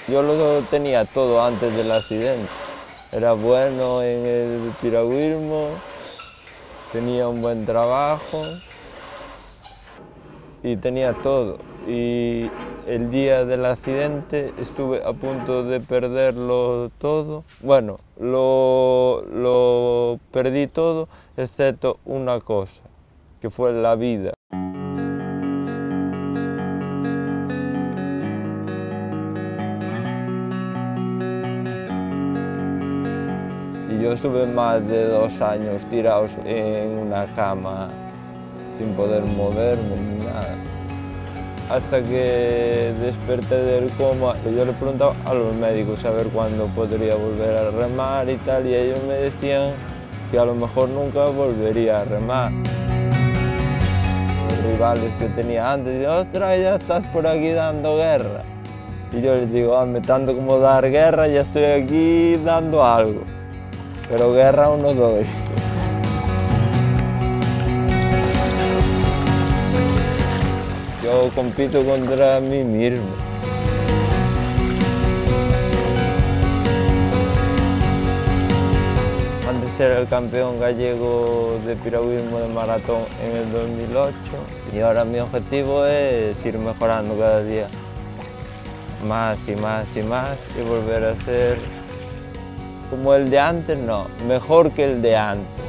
Yo lo tenía todo antes del accidente. Era bueno en el piragüismo, tenía un buen trabajo y tenía todo. Y el día del accidente estuve a punto de perderlo todo. Bueno, lo perdí todo, excepto una cosa, que fue la vida. Y yo estuve más de 2 años tirados en una cama sin poder moverme ni nada. Hasta que desperté del coma, yo le preguntaba a los médicos a ver cuándo podría volver a remar y tal, y ellos me decían que a lo mejor nunca volvería a remar. Los rivales que tenía antes dicen, ostras, ya estás por aquí dando guerra. Y yo les digo, me tanto como dar guerra, ya estoy aquí dando algo. Pero guerra aún no doy. Yo compito contra mí mismo. Antes era el campeón gallego de piragüismo de maratón en el 2008 y ahora mi objetivo es ir mejorando cada día más y más y más y volver a ser como el de antes, no, mejor que el de antes.